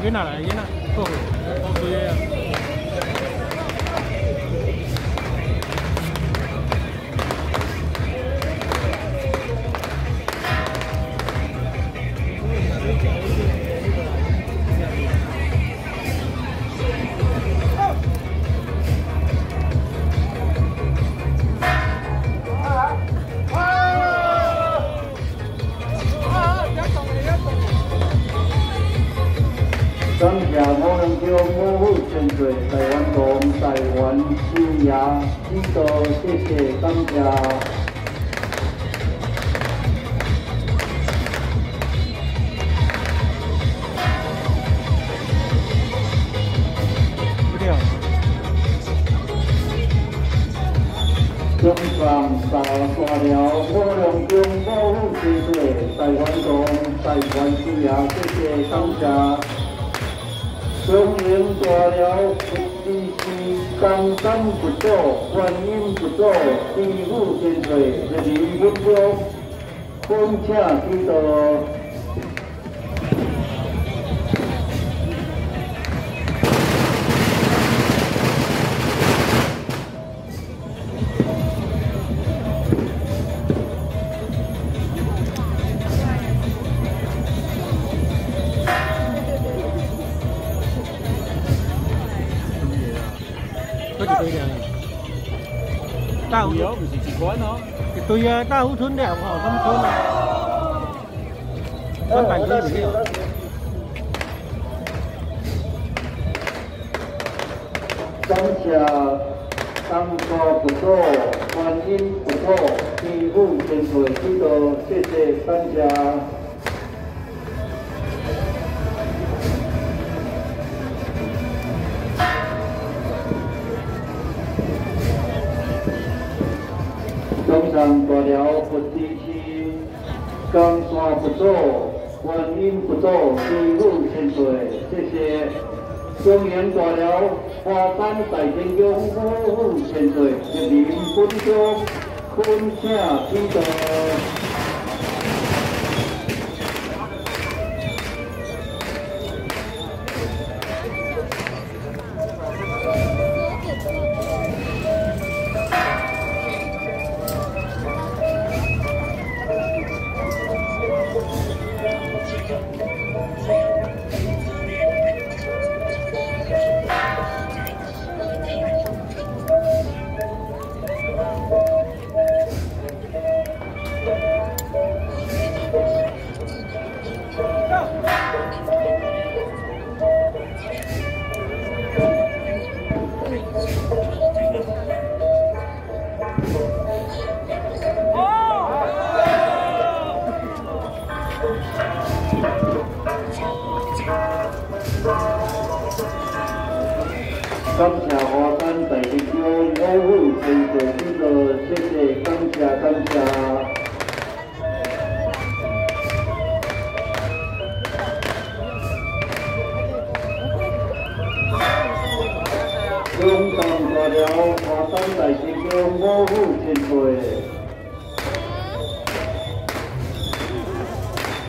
囡仔来囡仔，好，好对啊。 感谢五龙桥母父千岁台湾龙台湾修牙指导，谢谢感谢。中上大了五龙桥母父千岁台湾龙台湾修牙，谢谢感谢。 中原大了，不支持，刚刚不做，观音不做，地府千岁，人民不做，奉请指导。 大湖村不是一关哦。对啊，大湖村了，好农村啊。我办理不了。 感谢当初不做，观音不做，地府千岁指导，谢谢感谢。 中山大了不支持，冈山不做，观音不做，地府千岁，谢谢。中原大了华山大天宫五府千岁，人民分享，恳请指导。 感谢华山大天宫五府千岁指导，谢谢，感谢感谢。中山大了华山大天宫五府千岁。